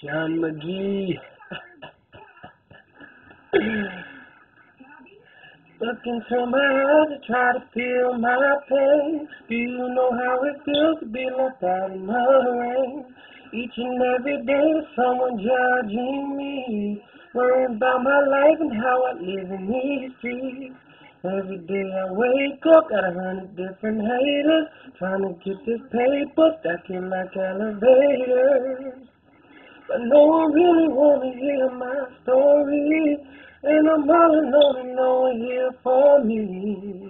Sean McGee. Look into my eyes to try to feel my pain. Do you know how it feels to be left out in the rain? Each and every day someone judging me, worrying about my life and how I live in these streets. Every day I wake up, got 100 different haters, trying to get this paper, stacking like elevators. But no one really wanna hear my story, and I'm all alone and no one here for me.